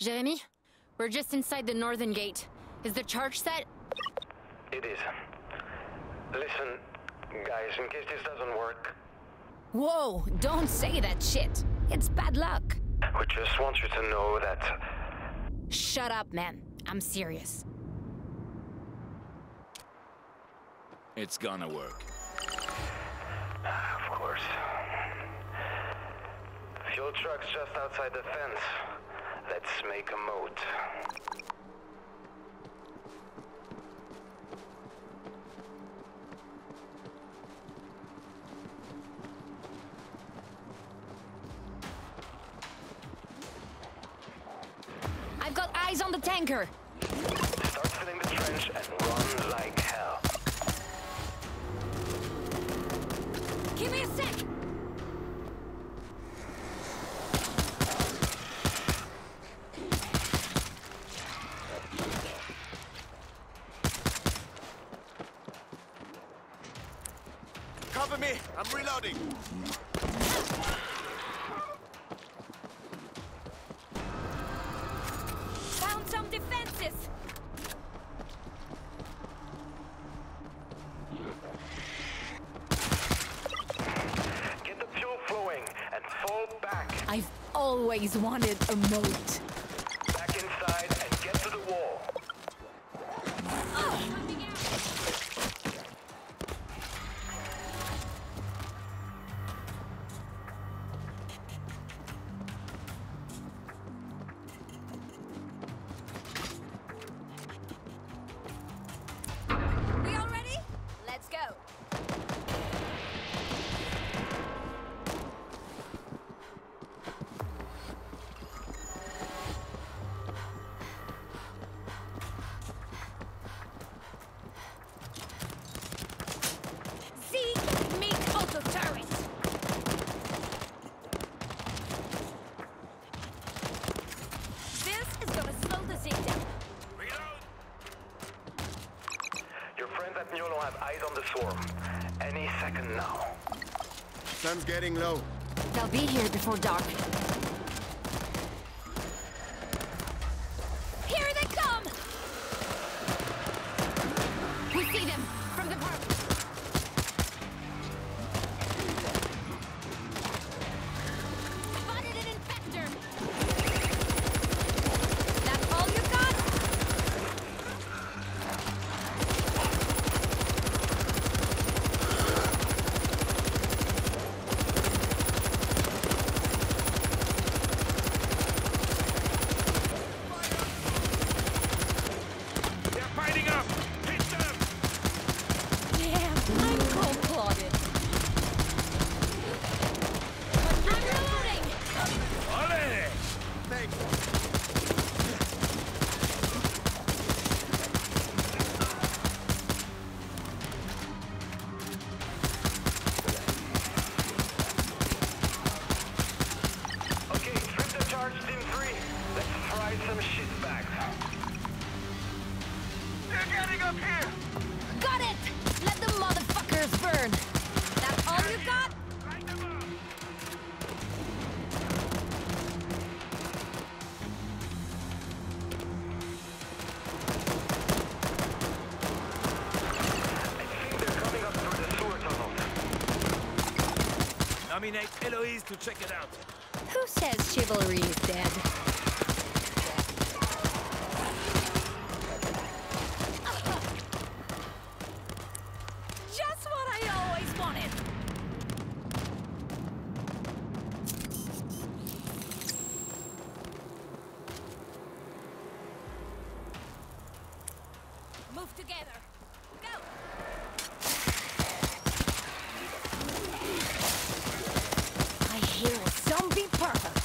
Jeremy? We're just inside the northern gate. Is the charge set? It is. Listen, guys, in case this doesn't work... Whoa, don't say that shit. It's bad luck. We just want you to know that... Shut up, man. I'm serious. It's gonna work. Of course. Fuel truck's just outside the fence. Let's make a moat. I've got eyes on the tanker. Start filling the trench and run like hell. Give me a sec! Cover me! I'm reloading! Found some defenses! Get the fuel flowing and fall back. I've always wanted a moat. Back inside and get to the wall. We all ready? Let's go. Zeke, make auto turret. This is gonna slow the Zeke down. Your friends at Newell have eyes on the swarm. Any second now. Sun's getting low. They'll be here before dark. Here they come! We see them from the park. Spotted an infector. That's all you got? They're fighting up! Hit them! Damn, I'm cold-blooded. I'm reloading! Ole! Thanks. Okay, trip the charge, Team 3. Let's fry some shit bags. They're getting up here! Got it! Let the motherfuckers burn! That's all you got? Light them up! I think they're coming up through the sewer tunnels. Nominate Eloise to check it out. Who says chivalry is dead? Just what I always wanted! Move together. Go! I hear a zombie perfect.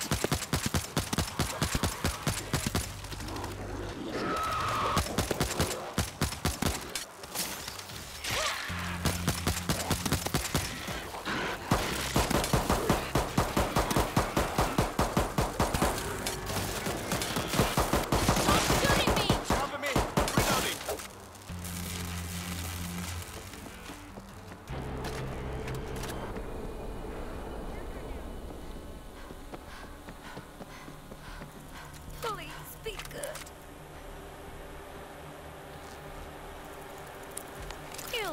Stop shooting me! Cover me! I'm reloading!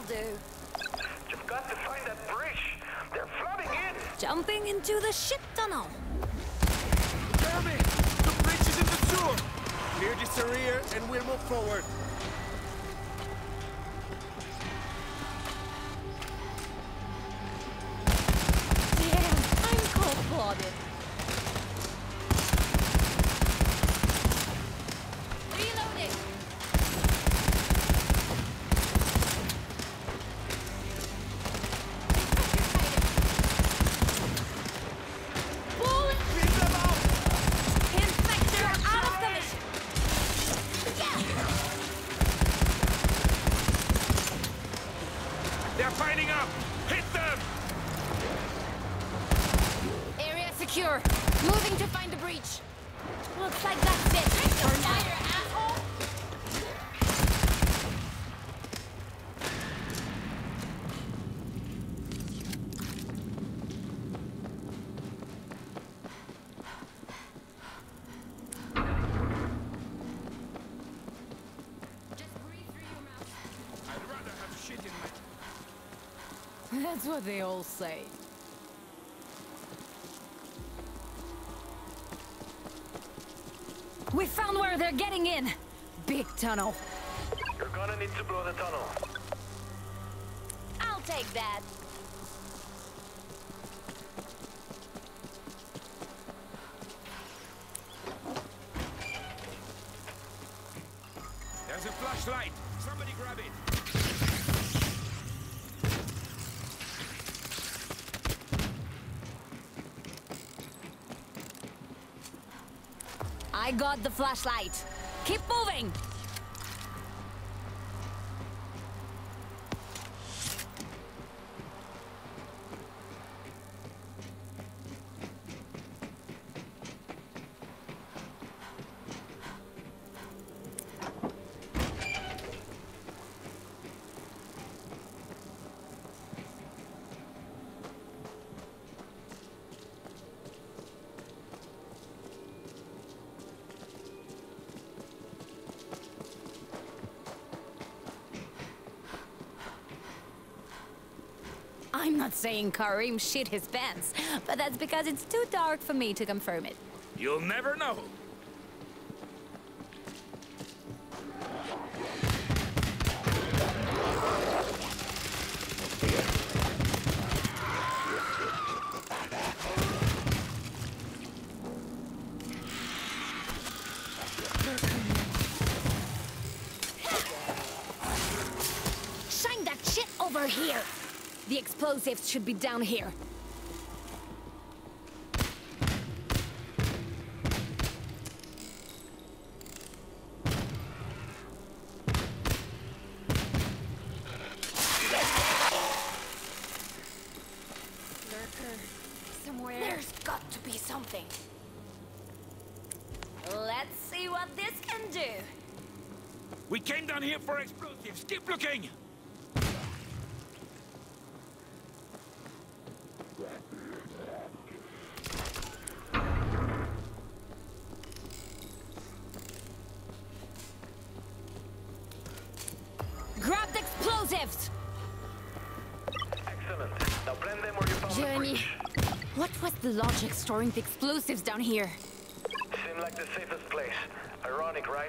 do. You've got to find that bridge. They're flooding in. Jumping into the shit tunnel. Jeremy! The bridge is in the sewer! Clear this area and we'll move forward. Damn, I'm cold-blooded. Reloading. Bullet! Inspector out of the mission. Yeah. They're fighting up! Hit them! Area secure. Moving to find the breach. Looks like that's it. For now. Asshole. Just breathe through your mouth. I'd rather have shit in my... That's what they all say. We found where they're getting in. Big tunnel. You're gonna need to blow the tunnel. I'll take that. There's a flashlight! Somebody grab it! I got the flashlight. Keep moving. I'm not saying Karim shit his pants, but that's because it's too dark for me to confirm it. You'll never know! Shine that shit over here! The explosives should be down here. Lurker, somewhere. There's got to be something. Let's see what this can do. We came down here for explosives! Keep looking! Grab the explosives! Excellent. Now blend them where you found the Journey, bridge. what was the logic storing the explosives down here? Seemed like the safest place. Ironic, right?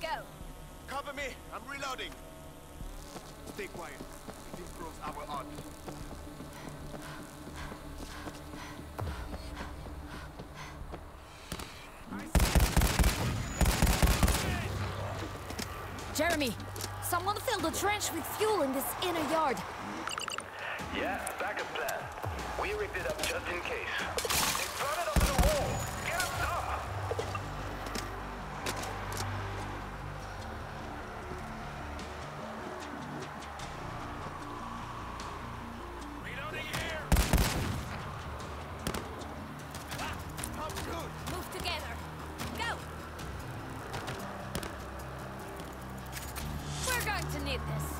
go. Cover me. I'm reloading. Stay quiet. It improves our odds. Jeremy, someone filled a trench with fuel in this inner yard. Yeah, backup plan. We rigged it up just in case. They brought it up to the wall! Get up top! Reloading here! Come good. Move together. Go! We're going to need this.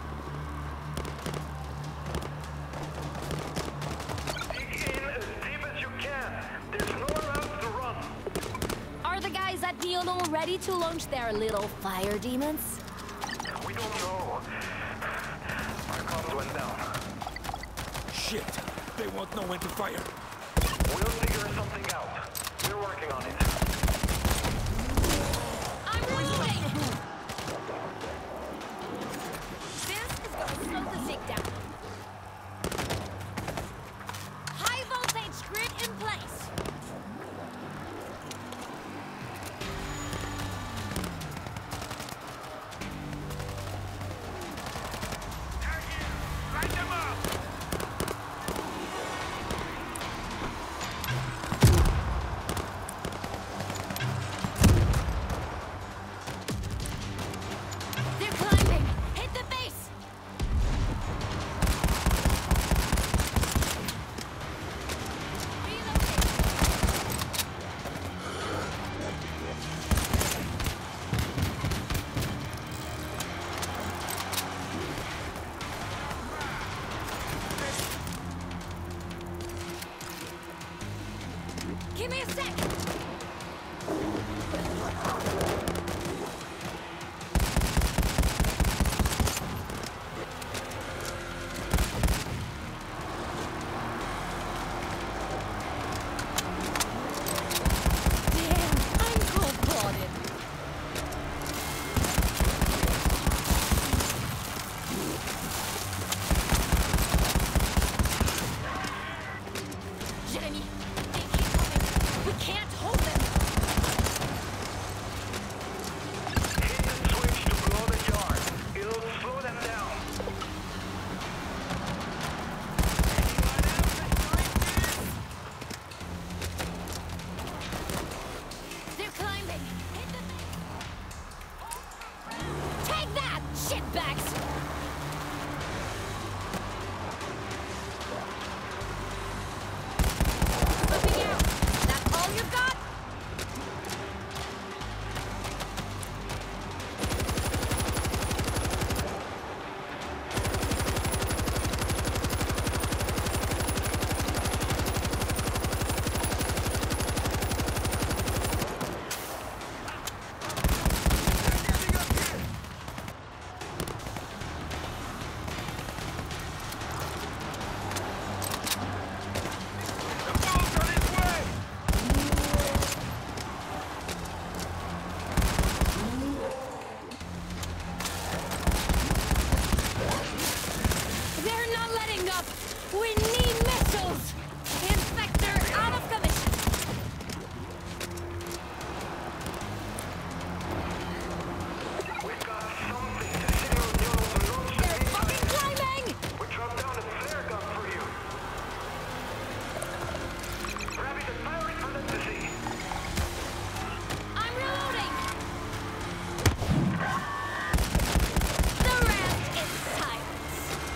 Dig in as deep as you can. There's nowhere else to run. Are the guys at the Ono ready to launch their little fire demons? We don't know. Our comms went down. Shit! They won't know when to fire. We'll figure something out. We're working on it. I'm reloading! This is gonna slow the zig down. High voltage grid in place. Light them up! They're climbing. Hit the base. Give me a sec. Damn, I'm cold-blooded. Jeremy, they keep coming. We can't hold them. Hit the switch to blow the yard. It'll slow them down. They're climbing. Hit the Take that, shitbags! Slipping out. That's all you've got? The boat's on its way! They're not letting up! We need missiles! Inspector out of commission! We've got something to signal Jones and launch the They're fucking climbing! We dropped down a flare gun for you. Rabbit and fire it for them to see. I'm reloading! The rest is silence.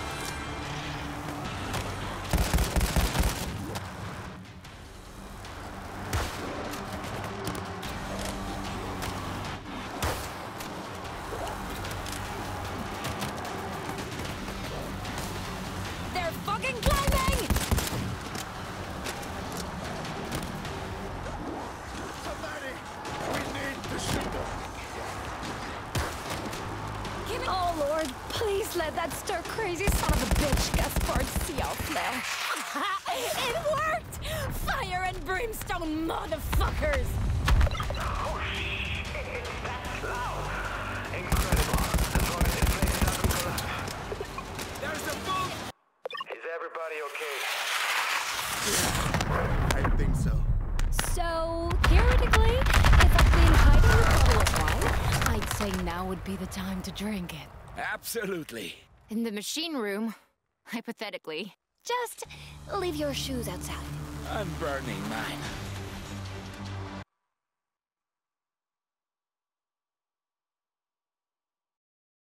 They're fucking climbing! Somebody! We need to shoot them. Give me— Oh Lord, please let that stir-crazy son of a bitch Gaspard see our flesh. It worked! Fire and brimstone motherfuckers! Oh shit, that's Loud! Incredible. As long as this place doesn't collapse. There's a boat! Is everybody okay? I think so. So, theoretically, if I've been hiding a bottle of wine, I'd say now would be the time to drink it. Absolutely. In the machine room, hypothetically. Just leave your shoes outside. I'm burning mine.